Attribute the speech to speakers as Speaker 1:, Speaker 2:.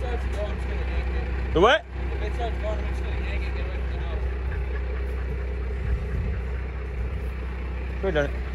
Speaker 1: starts to go, I'm just gonna yank it.
Speaker 2: The what?
Speaker 1: If it starts going, I'm just gonna yank it, get away from the nose.
Speaker 2: We're done.